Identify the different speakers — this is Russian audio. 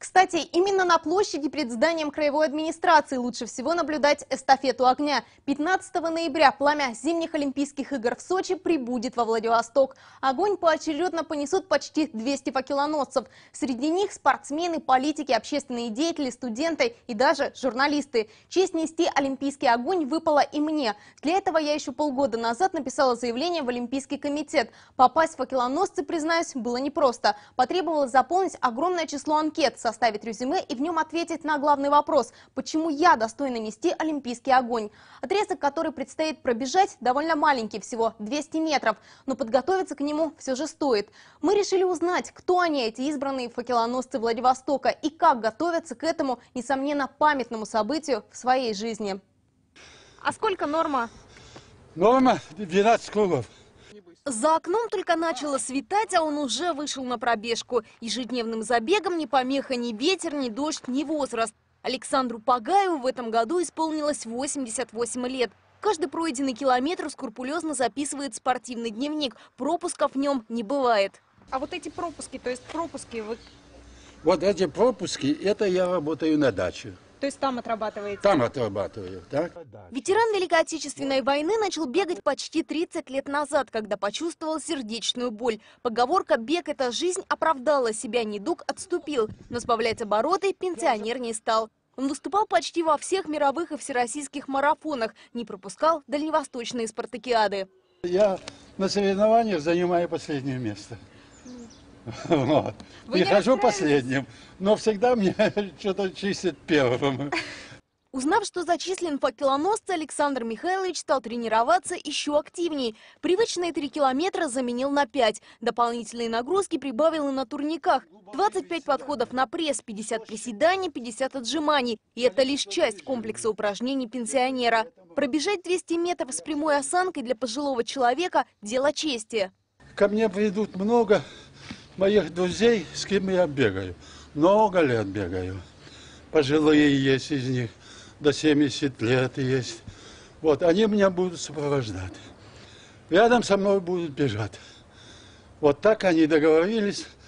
Speaker 1: Кстати, именно на площади перед зданием краевой администрации лучше всего наблюдать эстафету огня. 15 ноября пламя зимних Олимпийских игр в Сочи прибудет во Владивосток. Огонь поочередно понесут почти 200 факелоносцев. Среди них спортсмены, политики, общественные деятели, студенты и даже журналисты. Честь нести олимпийский огонь выпала и мне. Для этого я еще полгода назад написала заявление в Олимпийский комитет. Попасть в факелоносцы, признаюсь, было непросто. Потребовалось заполнить огромное число анкет, составить резюме и в нем ответить на главный вопрос – почему я достойна нести олимпийский огонь. Отрезок, который предстоит пробежать, довольно маленький, всего 200 метров, но подготовиться к нему все же стоит. Мы решили узнать, кто они, эти избранные факелоносцы Владивостока, и как готовятся к этому, несомненно, памятному событию в своей жизни. А сколько норма?
Speaker 2: Норма 12 кругов.
Speaker 1: За окном только начало светать, а он уже вышел на пробежку. Ежедневным забегом ни помеха, ни ветер, ни дождь, ни возраст. Александру Погаеву в этом году исполнилось 88 лет. Каждый пройденный километр скрупулезно записывает спортивный дневник. Пропусков в нем не бывает.
Speaker 3: А вот эти пропуски, то есть пропуски,
Speaker 2: Вот эти пропуски, это я работаю на даче.
Speaker 3: то есть там отрабатываете?
Speaker 2: Там отрабатываю, так?
Speaker 1: Ветеран Великой Отечественной войны начал бегать почти 30 лет назад, когда почувствовал сердечную боль. Поговорка «бег – это жизнь» оправдала себя, недуг отступил. Но сбавлять обороты пенсионер не стал. Он выступал почти во всех мировых и всероссийских марафонах, не пропускал дальневосточные спартакиады.
Speaker 2: Я на соревнованиях занимаю последнее место. Вот. Не хожу последним, но всегда мне что-то чистят первым.
Speaker 1: Узнав, что зачислен факелоносцы, Александр Михайлович стал тренироваться еще активнее. Привычные 3 километра заменил на 5. Дополнительные нагрузки прибавил и на турниках. 25 подходов на пресс, 50 приседаний, 50 отжиманий. И это лишь часть комплекса упражнений пенсионера. Пробежать 200 метров с прямой осанкой для пожилого человека – дело чести.
Speaker 2: Ко мне придут много моих друзей, с кем я бегаю. Много лет бегаю. Пожилые есть из них. До 70 лет есть. Вот, они меня будут сопровождать. Рядом со мной будут бежать. Вот так они договорились.